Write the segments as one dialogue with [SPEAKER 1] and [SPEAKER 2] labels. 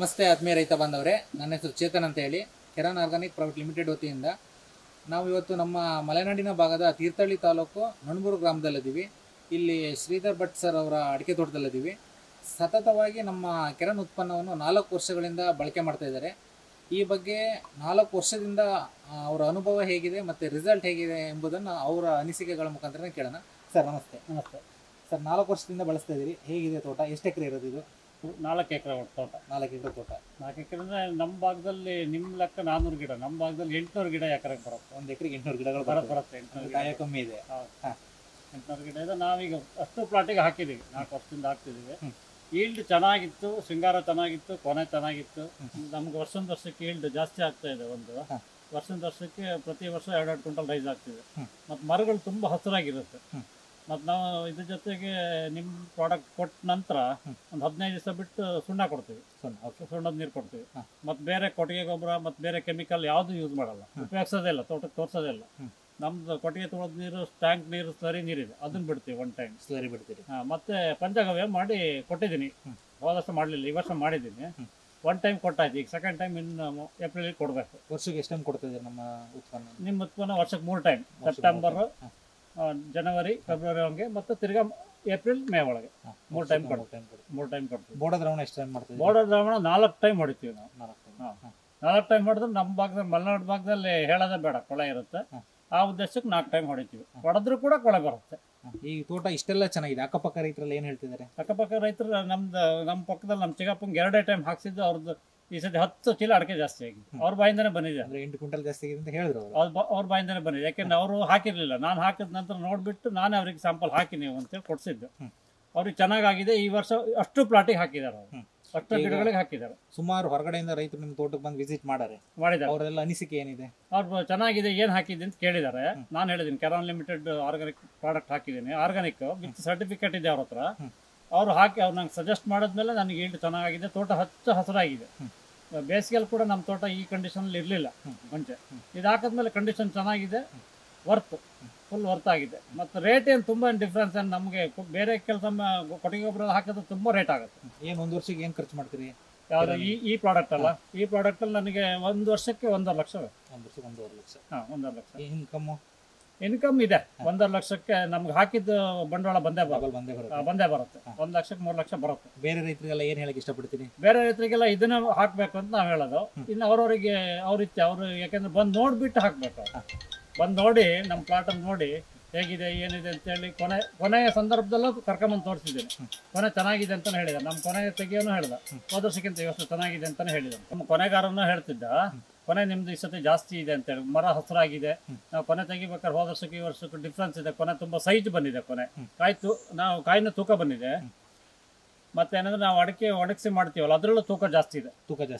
[SPEAKER 1] ನಮಸ್ತೆ ಆತ್ಮೀಯ ರೈತ ಬಾಂಧವರೇ, ನನ್ನ ಹೆಸರು ಚೇತನ್ ಅಂತ ಹೇಳಿ ಕೆರಾನ್ ಆರ್ಗಾನಿಕ್ ಪ್ರೈವೇಟ್ ಲಿಮಿಟೆಡ್ ವತಿಯಿಂದ ನಾವು ಇವತ್ತು ನಮ್ಮ ಮಲೆನಾಡಿನ ಭಾಗದ ತೀರ್ಥಹಳ್ಳಿ ತಾಲೂಕು ನಣಬೂರು ಗ್ರಾಮದಲ್ಲಿದ್ದೀವಿ. ಇಲ್ಲಿ ಶ್ರೀಧರ್ ಭಟ್ ಸರ್ ಅವರ ಅಡಿಕೆ ತೋಟದಲ್ಲಿದ್ದೀವಿ. ಸತತವಾಗಿ ನಮ್ಮ ಕೆರಾನ್ ಉತ್ಪನ್ನವನ್ನು 4 ವರ್ಷಗಳಿಂದ ಬಳಕೆ ಮಾಡ್ತಾ ಇದ್ದಾರೆ. ಈ ಬಗ್ಗೆ 4 ವರ್ಷದಿಂದ ಅವರ ಅನುಭವ ಹೇಗಿದೆ ಮತ್ತು ರಿಸಲ್ಟ್ ಹೇಗಿದೆ ಎಂಬುದನ್ನು ಅವರ ಅನಿಸಿಕೆಗಳ ಮುಖಾಂತರ ಕೇಳೋಣ. ಸರ್ ನಮಸ್ತೆ.
[SPEAKER 2] ನಮಸ್ತೆ
[SPEAKER 1] ಸರ್, 4 ವರ್ಷದಿಂದ ಬಳಸ್ತಾ ಇದ್ದೀರಿ, ಹೇಗಿದೆ ತೋಟ? ಎಷ್ಟು ಎಕರೆ ಇರೋದು ಇದು?
[SPEAKER 2] 4 ಎಕರೆ ತೋಟ.
[SPEAKER 1] 4 ಎಕರೆ ತೋಟ.
[SPEAKER 2] 4 ಎಕರೆ ಅಂದರೆ ನಮ್ಮ ಭಾಗದಲ್ಲಿ ನಿಮ್ಮ ಲೆಕ್ಕ 400 ಗಿಡ, ನಮ್ಮ ಭಾಗದಲ್ಲಿ 800 ಗಿಡ ಎಕರೆಗೆ ಬರುತ್ತೆ.
[SPEAKER 1] 1 ಎಕರೆಗೆ 800 ಗಿಡಗಳು
[SPEAKER 2] ಬರುತ್ತೆ 800 ಗಿಡ.
[SPEAKER 1] ಕಾಯ ಕಮ್ಮಿ ಇದೆ.
[SPEAKER 2] ಹೌದು, 800 ಗಿಡ ಇದೆ. ನಾವೀಗ ಅಷ್ಟು ಪ್ಲಾಟಿಗೆ ಹಾಕಿದ್ದೀವಿ, 4 ವರ್ಷದಿಂದ ಹಾಕ್ತಿದ್ದೀವಿ. ಈಲ್ಡ್ ಚೆನ್ನಾಗಿತ್ತು, ಶೃಂಗಾರ ಚೆನ್ನಾಗಿತ್ತು, ಕೊನೆ ಚೆನ್ನಾಗಿತ್ತು. ನಮ್ಗೆ ವರ್ಷಕ್ಕೆ ಈಲ್ಡ್ ಜಾಸ್ತಿ ಆಗ್ತಾ ಇದೆ. ವರ್ಷಕ್ಕೆ ಪ್ರತಿ ವರ್ಷ 2 ಕ್ವಿಂಟಲ್ ರೈಸ್ ಆಗ್ತಿದೆ. ಮತ್ತು ಮರಗಳು ತುಂಬ ಹಸಿರಾಗಿರುತ್ತೆ. ಮತ್ತು ನಾವು ಇದ್ರ ಜೊತೆಗೆ ನಿಮ್ಮ ಪ್ರಾಡಕ್ಟ್ ಕೊಟ್ಟ ನಂತರ ಒಂದು 15 ದಿವಸ ಬಿಟ್ಟು ಸುಣ್ಣ ಕೊಡ್ತೀವಿ. ಸುಣ್ಣದ ನೀರು ಕೊಡ್ತೀವಿ. ಮತ್ತು ಬೇರೆ ಕೊಟ್ಟಿಗೆ ಗೊಬ್ಬರ ಮತ್ತು ಬೇರೆ ಕೆಮಿಕಲ್ ಯಾವುದು ಯೂಸ್ ಮಾಡಲ್ಲ, ಉಪಯೋಗಿಸೋದೇ ಇಲ್ಲ, ತೋಟಕ್ಕೆ ತೋರಿಸೋದೇ ಇಲ್ಲ. ನಮ್ದು ಕೊಟ್ಟಿಗೆ ತೊಳೆದ ನೀರು, ಟ್ಯಾಂಕ್ ನೀರು, ಸ್ಲರಿ ನೀರಿದೆ, ಅದನ್ನ ಬಿಡ್ತೀವಿ. 1 ಟೈಮ್
[SPEAKER 1] ಸ್ಲರಿ ಬಿಡ್ತೀರಿ.
[SPEAKER 2] ಮತ್ತೆ ಪಂಚಗವ್ಯ ಮಾಡಿ ಕೊಟ್ಟಿದ್ದೀನಿ. ಹೋದ ವರ್ಷ ಮಾಡಲಿಲ್ಲ, ಈ ವರ್ಷ ಮಾಡಿದ್ದೀನಿ. 1 ಟೈಮ್ ಕೊಟ್ಟಾಯ್ತು. ಈಗ 2nd ಟೈಮ್ ಇನ್ನು ಏಪ್ರಿಲ್ ಕೊಡಬೇಕು.
[SPEAKER 1] ವರ್ಷಕ್ಕೆ ಎಷ್ಟು ಟೈಮ್ ಕೊಡ್ತಿದ್ದೀರಿ ನಮ್ಮ ಉತ್ಪನ್ನ?
[SPEAKER 2] ನಿಮ್ಮ ಉತ್ಪನ್ನ ವರ್ಷಕ್ಕೆ 3 ಟೈಮ್, ಸೆಪ್ಟೆಂಬರ್, ಜನವರಿ, ಫೆಬ್ರವರಿ ಹಂಗೆ, ಮತ್ತು ತಿರ್ಗಾ ಏಪ್ರಿಲ್, ಮೇ ಒಳಗೆ 3 ಟೈಮ್ ಕೊಡ್ತೀವಿ. 3 ಟೈಮ್ ಕೊಡ್ತೀವಿ.
[SPEAKER 1] ಬೋರ್ಡ ದ್ರಾವಣ ಎಷ್ಟು ಟೈಮ್ ಮಾಡ್ತೀವಿ?
[SPEAKER 2] ಬೋರ್ಡರ್ ದ್ರಾವಣ 4 ಟೈಮ್ ಹೊಡಿತೀವಿ ನಾವು. 4 ಟೈಮ್ ಹೊಡೆದ್ರೆ ನಮ್ಮ ಭಾಗದಲ್ಲಿ, ಮಲೆನಾಡು ಭಾಗದಲ್ಲಿ ಹೇಳೋದೇ ಬೇಡ, ಕೊಳೆ ಇರುತ್ತೆ. ಆ ಉದ್ದೇಶಕ್ಕೆ 4 ಟೈಮ್ ಹೊಡಿತೀವಿ. ಹೊಡೆದ್ರೂ ಕೂಡ ಕೊಳೆ ಬರುತ್ತೆ.
[SPEAKER 1] ಈ ತೋಟ ಇಷ್ಟೆಲ್ಲ ಚೆನ್ನಾಗಿದೆ, ಅಕ್ಕಪಕ್ಕ ರೈತರಲ್ಲಿ ಏನು ಹೇಳ್ತಿದ್ದಾರೆ?
[SPEAKER 2] ಅಕ್ಕಪಕ್ಕ ರೈತರು ನಮ್ಮ ಪಕ್ಕದಲ್ಲಿ ನಮ್ಮ ಚಿಕ್ಕಪ್ಪಂಗೆ 2 ಟೈಮ್ ಹಾಕ್ಸಿದ್ದು. ಅವ್ರದ್ದು ಈ ಸತಿ 10 ಚೀಲ ಅಡಿಕೆ ಜಾಸ್ತಿ ಆಗಿದೆ. ಅವ್ರ ಬಾಯಿಂದನೇ ಬಂದಿದೆ.
[SPEAKER 1] 8 ಕ್ವಿಂಟಲ್ ಜಾಸ್ತಿ ಆಗಿದೆ ಅಂತ ಹೇಳಿದ್ರು
[SPEAKER 2] ಅವ್ರ ಬಾಯಿಂದನೇ ಬಂದಿದೆ. ಯಾಕೆಂದ್ರೆ ಅವರು ಹಾಕಿರ್ಲಿಲ್ಲ, ನಾನು ಹಾಕಿದ ನಂತರ ನೋಡ್ಬಿಟ್ಟು ನಾನೇ ಅವ್ರಿಗೆ ಸ್ಯಾಂಪಲ್ ಹಾಕಿ ನೀವು ಅಂತೇಳಿ ಕೊಡ್ಸಿದ್ದು. ಅವ್ರಿಗೆ ಚೆನ್ನಾಗಿದೆ. ಈ ವರ್ಷ ಅಷ್ಟು ಪ್ಲಾಟಿಗೆ ಹಾಕಿದ್ದಾರೆ, ಅವರು ಅಷ್ಟು ಗಿಡಗಳಿಗೆ ಹಾಕಿದ್ದಾರೆ.
[SPEAKER 1] ಸುಮಾರು ಹೊರಗಡೆಯಿಂದ ರೈತರು ನಿಮ್ಮ ತೋಟಕ್ಕೆ ಬಂದು ವಿಸಿಟ್ ಮಾಡಿದ್ದಾರೆ. ಅವರೆಲ್ಲ ಅನಿಸಿಕೆ ಏನಿದೆ?
[SPEAKER 2] ಅವ್ರು ಚೆನ್ನಾಗಿದೆ, ಏನು ಹಾಕಿದೆ ಅಂತ ಕೇಳಿದ್ದಾರೆ. ನಾನು ಹೇಳಿದ್ದೀನಿ ಕೆರಾನ್ ಲಿಮಿಟೆಡ್ ಆರ್ಗಾನಿಕ್ ಪ್ರಾಡಕ್ಟ್ ಹಾಕಿದ್ದೀನಿ, ಆರ್ಗಾನಿಕ್ ವಿತ್ ಸರ್ಟಿಫಿಕೇಟ್ ಇದೆ ಅವ್ರ ಹತ್ರ. ಅವ್ರು ನಂಗೆ ಸಜೆಸ್ಟ್ ಮಾಡಿದ್ಮೇಲೆ ನನಗೆ ಈಲ್ಡ್ ಚೆನ್ನಾಗಿದೆ, ತೋಟ ಹಚ್ಚ ಹಸಿರಾಗಿದೆ. ಬೇಸಿಗೆಯಲ್ಲಿ ಕೂಡ ನಮ್ಮ ತೋಟ ಈ ಕಂಡೀಷನಲ್ಲಿ ಇರಲಿಲ್ಲ ಮುಂಚೆ. ಇದು ಹಾಕಿದ್ಮೇಲೆ ಕಂಡೀಷನ್ ಚೆನ್ನಾಗಿದೆ, ಫುಲ್ ವರ್ತ್ ಆಗಿದೆ. ಮತ್ತು ರೇಟ್ ಏನು ತುಂಬ ಡಿಫ್ರೆನ್ಸ್ ಏನು ನಮಗೆ. ಬೇರೆ ಕೆಲಸ ಕೊಟ್ಟಿಗೆ ಗೊಬ್ಬರ ಹಾಕಿದ್ರೆ ತುಂಬ ರೇಟ್ ಆಗುತ್ತೆ.
[SPEAKER 1] ಏನು 1 ವರ್ಷಕ್ಕೆ ಏನು ಖರ್ಚು ಮಾಡ್ತೀರಿ?
[SPEAKER 2] ಯಾವುದು ಈ ಪ್ರಾಡಕ್ಟ್ ಅಲ್ಲ, ಈ ಪ್ರಾಡಕ್ಟಲ್ಲಿ ನನಗೆ 1 ವರ್ಷಕ್ಕೆ 1.5 ಲಕ್ಷ.
[SPEAKER 1] 1 ವರ್ಷಕ್ಕೆ 1.5 ಲಕ್ಷ.
[SPEAKER 2] 1.5 ಲಕ್ಷ
[SPEAKER 1] ಇನ್ಕಮ್
[SPEAKER 2] ಇದೆ. 1.5 ಲಕ್ಷಕ್ಕೆ ನಮ್ಗೆ ಹಾಕಿದ್ದು ಬಂಡವಾಳ ಬಂದೇ ಬರುತ್ತೆ. 1 ಲಕ್ಷಕ್ಕೆ 3 ಲಕ್ಷ ಬರುತ್ತೆ.
[SPEAKER 1] ಬೇರೆ ರೈತರಿಗೆಲ್ಲ ಏನು ಹೇಳಕ್ಕೆ ಇಷ್ಟಪಡ್ತೀನಿ?
[SPEAKER 2] ಬೇರೆ ರೈತರಿಗೆಲ್ಲ ಇದನ್ನ ಹಾಕ್ಬೇಕು ಅಂತ ನಾವು ಹೇಳೋದು. ಇನ್ನು ಅವ್ರವರಿಗೆ ಅವರು ಯಾಕೆಂದ್ರೆ ಬಂದು ನೋಡ್ಬಿಟ್ಟು ಹಾಕ್ಬೇಕು. ಬಂದು ನೋಡಿ ನಮ್ಮ ಪ್ಲಾಟನ್ನು ನೋಡಿ ಹೇಗಿದೆ ಏನಿದೆ ಅಂತೇಳಿ ಕೊನೆಯ ಸಂದರ್ಭದಲ್ಲೂ ಕರ್ಕೊಂಬಂದು ತೋರಿಸಿದ್ದೀನಿ. ಕೊನೆ ಚೆನ್ನಾಗಿದೆ ಅಂತಾನೆ ಹೇಳಿದ. ನಮ್ಮ ಕೊನೆ ತೆಗಿಯೋನು ಹೇಳ್ದ, ಹೋದ ವರ್ಷಕ್ಕಿಂತ ಇವತ್ತು ಚೆನ್ನಾಗಿದೆ ಅಂತಾನೆ ಹೇಳಿದ. ನಮ್ಮ ಕೊನೆಗಾರನು ಹೇಳ್ತಿದ್ದ, ಕೊನೆ ನಿಮ್ದು ಈ ಸತಿ ಜಾಸ್ತಿ ಇದೆ ಅಂತೇಳಿ, ಮರ ಹಸಿರಾಗಿದೆ. ನಾವು ಕೊನೆ ತೆಗಿಬೇಕಾದ್ರೆ ಹೋದ ವರ್ಷಕ್ಕೆ ಈ ವರ್ಷಕ್ಕೆ ಡಿಫ್ರೆನ್ಸ್ ಇದೆ. ಕೊನೆ ತುಂಬ ಸೈಜ್ ಬಂದಿದೆ. ಕೊನೆ ಕಾಯಿನ ತೂಕ ಬಂದಿದೆ. ಮತ್ತೆ ಏನಂದ್ರೆ ನಾವು ಅಡಿಕೆ ಒಣಗಿಸಿ ಮಾಡ್ತೀವಲ್ಲ, ಅದರಲ್ಲೂ ತೂಕ ಜಾಸ್ತಿ ಇದೆ.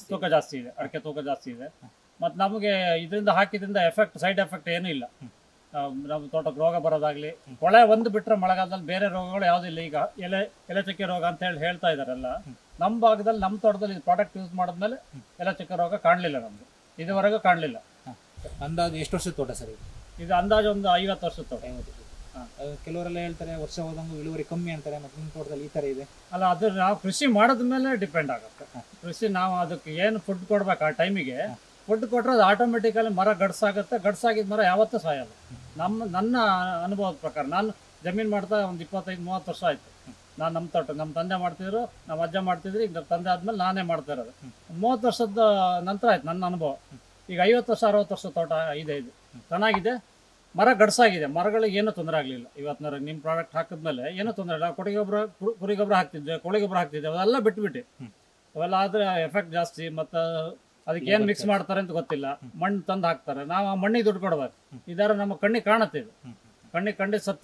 [SPEAKER 2] ಅಡಿಕೆ ತೂಕ ಜಾಸ್ತಿ ಇದೆ. ಮತ್ತು ನಮಗೆ ಇದರಿಂದ ಹಾಕಿದ್ರಿಂದ ಸೈಡ್ ಎಫೆಕ್ಟ್ ಏನೂ ಇಲ್ಲ. ನಮ್ಮ ತೋಟಕ್ಕೆ ರೋಗ ಬರೋದಾಗ್ಲಿ, ಕೊಳೆ ಒಂದು ಬಿಟ್ಟರೆ ಮಳೆಗಾಲದಲ್ಲಿ ಬೇರೆ ರೋಗಗಳು ಯಾವುದಿಲ್ಲ. ಈಗ ಎಲೆ ಚಕ್ಕೆ ರೋಗ ಅಂತ ಹೇಳ್ತಾ ಇದ್ದಾರೆಲ್ಲ. ನಮ್ಮ ಭಾಗದಲ್ಲಿ, ನಮ್ಮ ತೋಟದಲ್ಲಿ ಇದು ಪ್ರಾಡಕ್ಟ್ ಯೂಸ್ ಮಾಡಿದ್ಮೇಲೆ ಎಲೆ ಚಕ್ಕೆ ರೋಗ ಕಾಣಲಿಲ್ಲ, ನಮ್ಗೆ ಇದುವರೆಗೂ ಕಾಣಲಿಲ್ಲ.
[SPEAKER 1] ಅಂದಾಜು ಎಷ್ಟು ವರ್ಷದ ತೋಟ ಸರ್
[SPEAKER 2] ಇದು? ಅಂದಾಜು ಒಂದು 50 ವರ್ಷದ ತೋಟ.
[SPEAKER 1] ಕೆಲವರೆಲ್ಲ ಹೇಳ್ತಾರೆ ವರ್ಷ ಹೋದಂಗೂ ಇಳುವರಿ ಕಮ್ಮಿ ಅಂತಾರೆ. ಮತ್ತು ನಿಮ್ಮ ತೋಟದಲ್ಲಿ ಈ ಥರ ಇದೆ
[SPEAKER 2] ಅಲ್ಲ? ಅದು ನಾವು ಕೃಷಿ ಮಾಡೋದ ಮೇಲೆ ಡಿಪೆಂಡ್ ಆಗುತ್ತೆ. ಕೃಷಿ ನಾವು ಅದಕ್ಕೆ ಏನು ಫುಡ್ ಕೊಡ್ಬೇಕು, ಆ ಟೈಮಿಗೆ ಫುಡ್ ಕೊಟ್ಟರೆ ಅದು ಆಟೋಮೆಟಿಕಲಿ ಮರ ಗಡ್ಸಾಗುತ್ತೆ. ಗಡ್ಸಾಗಿದ್ದ ಮರ ಯಾವತ್ತೂ ಸಾಯಲ್ಲ. ನನ್ನ ಅನುಭವದ ಪ್ರಕಾರ, ನಾನು ಜಮೀನು ಮಾಡ್ತಾ ಒಂದು 25-30 ವರ್ಷ ಆಯಿತು. ನಾನು ನಮ್ಮ ತೋಟ, ನಮ್ಮ ತಂದೆ ಮಾಡ್ತಿದ್ರು, ನಮ್ಮ ಅಜ್ಜ ಮಾಡ್ತಿದ್ರು. ಈಗ ತಂದೆ ಆದಮೇಲೆ ನಾನೇ ಮಾಡ್ತಾ ಇರೋದು. 30 ವರ್ಷದ ನಂತರ ಆಯ್ತು ನನ್ನ ಅನುಭವ. ಈಗ 50 ವರ್ಷ 60 ವರ್ಷ ತೋಟ ಇದೆ. ಇದು ಚೆನ್ನಾಗಿದೆ, ಮರ ಗಡ್ಸಾಗಿದೆ. ಮರಗಳಿಗೆ ಏನೂ ತೊಂದರೆ ಆಗಲಿಲ್ಲ. ಇವತ್ತಿನವರೆಗೆ ನಿಮ್ಮ ಪ್ರಾಡಕ್ಟ್ ಹಾಕಿದ್ಮೇಲೆ ಏನೂ ತೊಂದರೆ ಇಲ್ಲ. ಕೊಟ್ಟಿಗೆ ಗೊಬ್ಬರ, ಕುರಿ ಗೊಬ್ಬರ ಹಾಕ್ತಿದ್ದೆ, ಕೋಳಿ ಗೊಬ್ಬರ ಹಾಕ್ತಿದ್ದೆ, ಅವೆಲ್ಲ ಬಿಟ್ಬಿಟ್ಟು. ಅವೆಲ್ಲ ಆದರೆ ಎಫೆಕ್ಟ್ ಜಾಸ್ತಿ. ಮತ್ತು ಅದಕ್ಕೆ ಏನು ಮಿಕ್ಸ್ ಮಾಡ್ತಾರೆ ಅಂತ ಗೊತ್ತಿಲ್ಲ. ಮಣ್ಣು ತಂದು ಹಾಕ್ತಾರೆ, ನಾವು ಆ ಮಣ್ಣಿಗೆ ದುಡ್ಡು ಕೊಡ್ಬೇಕು. ಇದರ ನಮ್ಮ ಕಣ್ಣಿಗೆ ಕಾಣುತ್ತೆ. ಇದು ಖಂಡಿತ ಸತ್ಯ.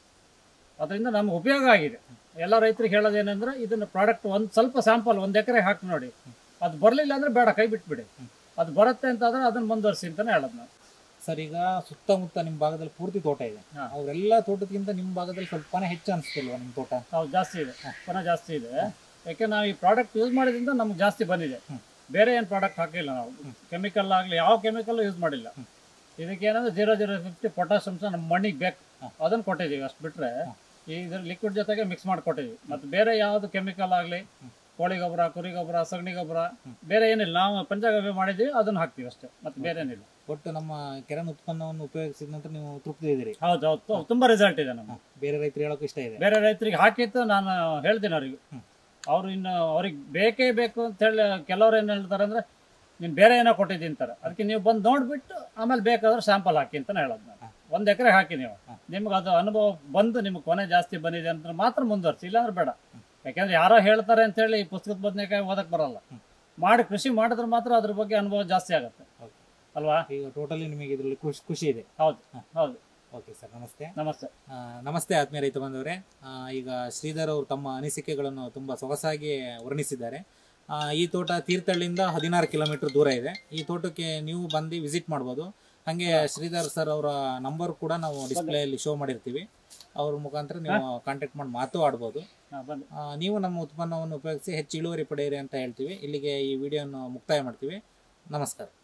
[SPEAKER 2] ಅದರಿಂದ ನಮ್ಗೆ ಉಪಯೋಗ ಆಗಿದೆ. ಎಲ್ಲ ರೈತರಿಗೆ ಹೇಳೋದೇನೆಂದ್ರೆ, ಇದನ್ನು ಪ್ರಾಡಕ್ಟ್ ಸ್ವಲ್ಪ ಸ್ಯಾಂಪಲ್ 1 ಎಕರೆ ಹಾಕಿ ನೋಡಿ. ಅದು ಬರಲಿಲ್ಲ ಅಂದರೆ ಬೇಡ, ಕೈ ಬಿಟ್ಬಿಡಿ. ಅದು ಬರುತ್ತೆ ಅಂತಾದ್ರೆ ಅದನ್ನು ಮುಂದುವರಿಸಿ ಅಂತಲೇ ಹೇಳೋದು ನಾವು.
[SPEAKER 1] ಸರ್, ಈಗ ಸುತ್ತಮುತ್ತ ನಿಮ್ಮ ಭಾಗದಲ್ಲಿ ಪೂರ್ತಿ ತೋಟ ಇದೆ. ಅವರೆಲ್ಲ ತೋಟಕ್ಕಿಂತ ನಿಮ್ಮ ಭಾಗದಲ್ಲಿ ಸ್ವಲ್ಪನೇ ಹೆಚ್ಚು ಅನಿಸ್ತಿಲ್ವಾ ನಿಮ್ಮ ತೋಟ?
[SPEAKER 2] ಹೌದು, ಜಾಸ್ತಿ ಇದೆ. ಜಾಸ್ತಿ ಇದೆ. ಯಾಕೆ ನಾವು ಈ ಪ್ರಾಡಕ್ಟ್ ಯೂಸ್ ಮಾಡಿದ್ರಿಂದ ನಮ್ಗೆ ಜಾಸ್ತಿ ಬಂದಿದೆ. ಬೇರೆ ಏನು ಪ್ರಾಡಕ್ಟ್ ಹಾಕಿಲ್ಲ ನಾವು. ಕೆಮಿಕಲ್ ಆಗಲಿ ಯಾವ ಕೆಮಿಕಲ್ಲು ಯೂಸ್ ಮಾಡಿಲ್ಲ. ಇದಕ್ಕೇನಂದ್ರೆ 0050 ಪೊಟ್ಯಾಷಿಯಮ್ಸ್ ನಮ್ಮ ಮಣ್ಣಿಗೆ ಬೇಕು, ಅದನ್ನು ಕೊಟ್ಟಿದ್ದೀವಿ. ಅಷ್ಟು ಬಿಟ್ಟರೆ ಇದ್ರ ಲಿಕ್ವಿಡ್ ಜೊತೆಗೆ ಮಿಕ್ಸ್ ಮಾಡಿ ಕೊಟ್ಟಿದ್ದೀವಿ. ಮತ್ತು ಬೇರೆ ಯಾವುದು ಕೆಮಿಕಲ್ ಆಗಲಿ ಕೋಳಿ ಗೊಬ್ಬರ, ಕುರಿ ಗೊಬ್ಬರ, ಸಗಣಿ ಗೊಬ್ಬರ, ಬೇರೆ ಏನಿಲ್ಲ. ನಾವು ಪಂಚಗವ್ಯ ಮಾಡಿದ್ದೀವಿ, ಅದನ್ನು ಹಾಕ್ತೀವಿ ಅಷ್ಟೇ, ಮತ್ತೆ ಬೇರೆ ಏನಿಲ್ಲ.
[SPEAKER 1] ಒಟ್ಟು ನಮ್ಮ ಕೆರನ್ ಉತ್ಪನ್ನವನ್ನು ಉಪಯೋಗಿಸಿದ ನಂತರ ನೀವು ತೃಪ್ತಿ ಇದ್ದೀರಿ?
[SPEAKER 2] ಹೌದು, ತುಂಬಾ ರಿಸಲ್ಟ್ ಇದೆ ನಮ್ಗೆ.
[SPEAKER 1] ಬೇರೆ ರೈತರು ಹೇಳೋಕೆ ಇಷ್ಟ ಇದೆ?
[SPEAKER 2] ಬೇರೆ ರೈತರಿಗೆ ಹಾಕಿತ್ತು ನಾನು ಹೇಳ್ತೀನಿ ಅವ್ರಿಗೆ. ಅವ್ರು ಇನ್ನು ಅವ್ರಿಗೆ ಬೇಕೇ ಬೇಕು ಅಂತ ಹೇಳಿ ಕೆಲವ್ರು ಏನು ಹೇಳ್ತಾರೆ ಅಂದ್ರೆ, ನೀನು ಬೇರೆ ಏನೋ ಕೊಟ್ಟಿದ್ದೀನಿ ಅಂತಾರೆ. ಅದಕ್ಕೆ ನೀವು ಬಂದು ನೋಡ್ಬಿಟ್ಟು ಆಮೇಲೆ ಬೇಕಾದ್ರೆ ಸ್ಯಾಂಪಲ್ ಹಾಕಿ ಅಂತ ಹೇಳೋದು ನಾನು. 1 ಎಕರೆ ಹಾಕಿ ನೀವು, ನಿಮ್ಗೆ ಅದು ಅನುಭವ ಬಂದು ನಿಮ್ಗೆ ಕೊನೆ ಜಾಸ್ತಿ ಬಂದಿದೆ ಅಂತ ಮಾತ್ರ ಮುಂದುವರ್ಸಿ, ಇಲ್ಲಾಂದ್ರೆ ಬೇಡ. ಯಾಕೆಂದ್ರೆ ಯಾರೋ ಹೇಳ್ತಾರೆ ಅಂತ ಹೇಳಿ ಈ ಪುಸ್ತಕದ ಬದನೆಕಾಯಿ ಓದಕ್ಕೆ ಬರಲ್ಲ. ಮಾಡಿ ಕೃಷಿ ಮಾಡಿದ್ರೆ ಮಾತ್ರ ಅದ್ರ ಬಗ್ಗೆ ಅನುಭವ ಜಾಸ್ತಿ ಆಗುತ್ತೆ ಅಲ್ವಾ?
[SPEAKER 1] ಈಗ ಟೋಟಲಿ ನಿಮಗೆ ಇದರಲ್ಲಿ ಖುಷಿ ಇದೆ?
[SPEAKER 2] ಹೌದು.
[SPEAKER 1] ಓಕೆ ಸರ್, ನಮಸ್ತೆ.
[SPEAKER 2] ನಮಸ್ತೆ
[SPEAKER 1] ಆತ್ಮೀಯ ರೈತ ಬಂದವರೇ, ಈಗ ಶ್ರೀಧರ್ ಅವರು ತಮ್ಮ ಅನಿಸಿಕೆಗಳನ್ನು ತುಂಬ ಸೊಗಸಾಗಿ ವರ್ಣಿಸಿದ್ದಾರೆ. ಈ ತೋಟ ತೀರ್ಥಹಳ್ಳಿಯಿಂದ 16 ಕಿಲೋಮೀಟರ್ ದೂರ ಇದೆ. ಈ ತೋಟಕ್ಕೆ ನೀವು ಬಂದು ವಿಸಿಟ್ ಮಾಡ್ಬೋದು. ಹಾಗೆ ಶ್ರೀಧರ್ ಸರ್ ಅವರ ನಂಬರ್ ಕೂಡ ನಾವು ಡಿಸ್ಪ್ಲೇಯಲ್ಲಿ ಶೋ ಮಾಡಿರ್ತೀವಿ. ಅವ್ರ ಮುಖಾಂತರ ನೀವು ಕಾಂಟ್ಯಾಕ್ಟ್ ಮಾಡಿ ಮಾತು ಆಡ್ಬೋದು. ನೀವು ನಮ್ಮ ಉತ್ಪನ್ನವನ್ನು ಉಪಯೋಗಿಸಿ ಹೆಚ್ಚು ಇಳುವರಿ ಪಡೆಯಿರಿ ಅಂತ ಹೇಳ್ತೀವಿ. ಇಲ್ಲಿಗೆ ಈ ವಿಡಿಯೋನ ಮುಕ್ತಾಯ ಮಾಡ್ತೀವಿ. ನಮಸ್ಕಾರ.